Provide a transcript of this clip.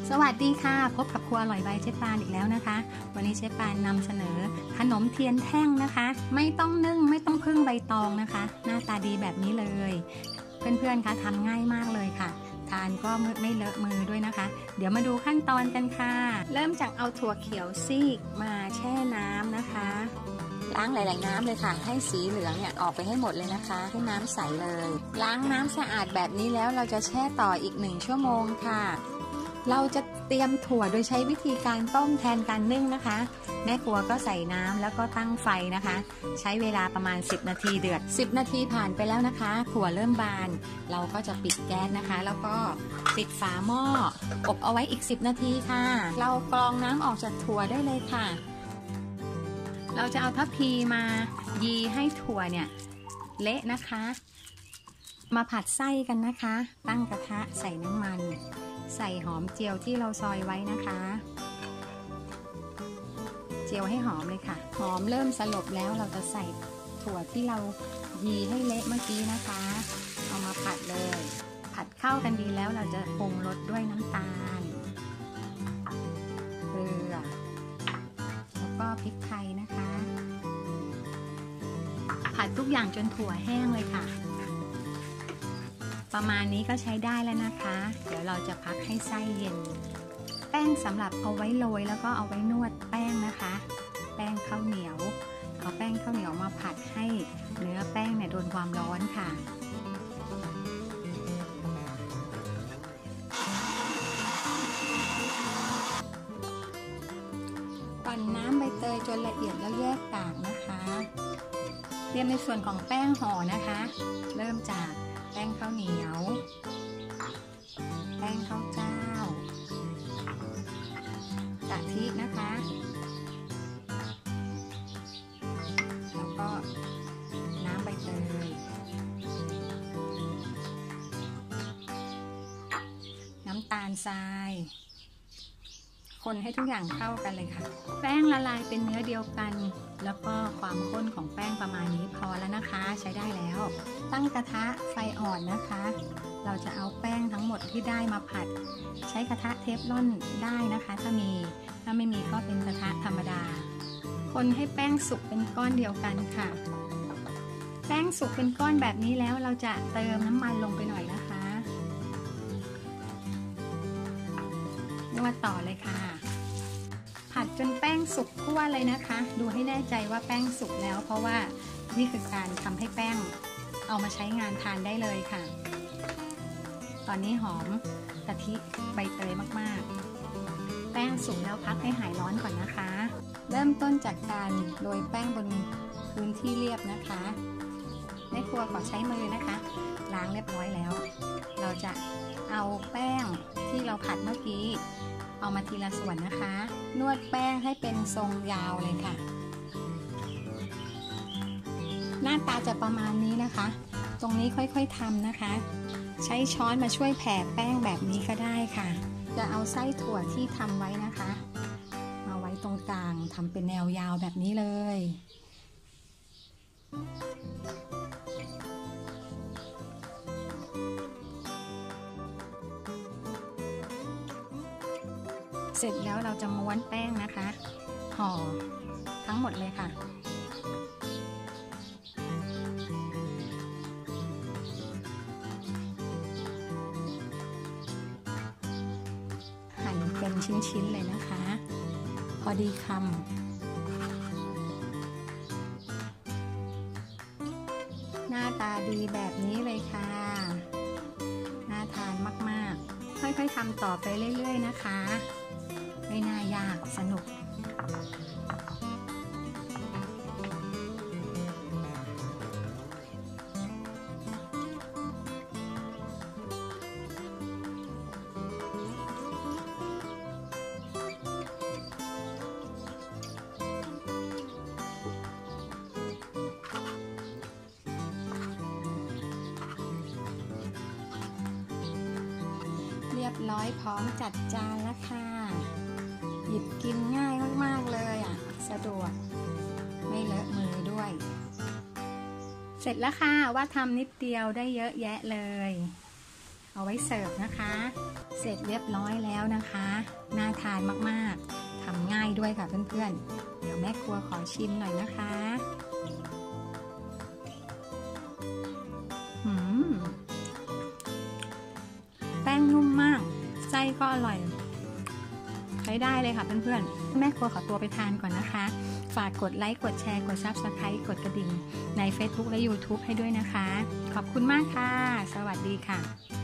สวัสดีค่ะพบกับครัวอร่อยใบเชฟปานอีกแล้วนะคะวันนี้เชฟปานนำเสนอขนมเทียนแท่งนะคะไม่ต้องนึ่งไม่ต้องพึ่งใบตองนะคะหน้าตาดีแบบนี้เลยเพื่อนๆคะทำง่ายมากเลยค่ะทานก็ไม่เลอะมือด้วยนะคะเดี๋ยวมาดูขั้นตอนกันค่ะเริ่มจากเอาถั่วเขียวซีกมาแช่น้ำนะคะล้างหลายๆน้ำเลยค่ะให้สีเหลืองเนี่ยออกไปให้หมดเลยนะคะให้น้ำใสเลยล้างน้ำสะอาดแบบนี้แล้วเราจะแช่ต่ออีก1 ชั่วโมงค่ะเราจะเตรียมถั่วโดยใช้วิธีการต้มแทนการนึ่งนะคะแม่ครัวก็ใส่น้ำแล้วก็ตั้งไฟนะคะใช้เวลาประมาณ10 นาทีเดือด10 นาทีผ่านไปแล้วนะคะถั่วเริ่มบานเราก็จะปิดแก๊สนะคะแล้วก็ปิดฝาหม้ออบเอาไว้อีก10 นาทีค่ะเรากรองน้ำออกจากถั่วได้เลยค่ะเราจะเอาทัพพีมายีให้ถั่วเนี่ยเละนะคะมาผัดไส้กันนะคะตั้งกระทะใส่น้ำมันใส่หอมเจียวที่เราซอยไว้นะคะเจียวให้หอมเลยค่ะหอมเริ่มสลบแล้วเราจะใส่ถั่วที่เรายีให้เละเมื่อกี้นะคะเอามาผัดเลยผัดเข้ากันดีแล้วเราจะปรุงรสด้วยน้ำตาลเกลือแล้วก็พริกไทยนะคะผัดทุกอย่างจนถั่วแห้งเลยค่ะประมาณนี้ก็ใช้ได้แล้วนะคะเดี๋ยวเราจะพักให้ไส้เย็นแป้งสำหรับเอาไว้โรยแล้วก็เอาไว้นวดแป้งนะคะแป้งข้าวเหนียวเอาแป้งข้าวเหนียวมาผัดให้เนื้อแป้งเนี่ยโดนความร้อนค่ะปั่นน้ำใบเตยจนละเอียดแล้วแยกกากนะคะเตรียมในส่วนของแป้งห่อนะคะเริ่มจากแป้งข้าวเหนียวแป้งข้าวเจ้ากะทินะคะแล้วก็น้ำใบเตยน้ำตาลทรายคนให้ทุกอย่างเข้ากันเลยค่ะแป้งละลายเป็นเนื้อเดียวกันแล้วก็ความข้นของแป้งประมาณนี้พอแล้วนะคะใช้ได้แล้วตั้งกระทะไฟอ่อนนะคะเราจะเอาแป้งทั้งหมดที่ได้มาผัดใช้กระทะเทฟลอนได้นะคะถ้าไม่มีก็เป็นกระทะธรรมดาคนให้แป้งสุกเป็นก้อนเดียวกันค่ะแป้งสุกเป็นก้อนแบบนี้แล้วเราจะเติมน้ำมันลงไปหน่อยนะคะนวดต่อเลยค่ะผัดจนแป้งสุกทั่วเลยนะคะดูให้แน่ใจว่าแป้งสุกแล้วเพราะว่านี่คือการทำให้แป้งเอามาใช้งานทานได้เลยค่ะตอนนี้หอมกะทิใบเตยมากๆแป้งสุกแล้วพักให้หายร้อนก่อนนะคะเริ่มต้นจากการโรยแป้งบนพื้นที่เรียบนะคะในครัวขอใช้มือนะคะล้างเรียบร้อยแล้วเราจะเอาแป้งที่เราผัดเมื่อกี้เอามาทีละส่วนนะคะนวดแป้งให้เป็นทรงยาวเลยค่ะหน้าตาจะประมาณนี้นะคะตรงนี้ค่อยๆทำนะคะใช้ช้อนมาช่วยแผ่แป้งแบบนี้ก็ได้ค่ะจะเอาไส้ถั่วที่ทำไว้นะคะมาไว้ตรงกลางทำเป็นแนวยาวแบบนี้เลยเสร็จแล้วเราจะม้วนแป้งนะคะห่อทั้งหมดเลยค่ะหั่นเป็นชิ้นๆเลยนะคะพอดีคำหน้าตาดีแบบนี้เลยค่ะน่าทานมากๆค่อยๆทำต่อไปเรื่อยๆนะคะไม่น่ายากสนุกเรียบร้อยพร้อมจัดจานแล้วค่ะหยิบกินง่ายมากๆเลยสะดวกไม่เลอะมือด้วย เสร็จแล้วค่ะว่าทำนิดเดียวได้เยอะแยะเลยเอาไว้เสิร์ฟนะคะ เสร็จเรียบร้อยแล้วนะคะน่าทานมากๆทำง่ายด้วยค่ะเพื่อนๆเดี๋ยวแม่ครัวขอชิมหน่อยนะคะแป้งนุ่มมากไส้ก็อร่อยใช้ได้เลยค่ะเพื่อนๆแม่ครัวขอตัวไปทานก่อนนะคะฝากกดไลค์กดแชร์กด Subscribe กดกระดิ่งใน Facebook และ YouTube ให้ด้วยนะคะขอบคุณมากค่ะสวัสดีค่ะ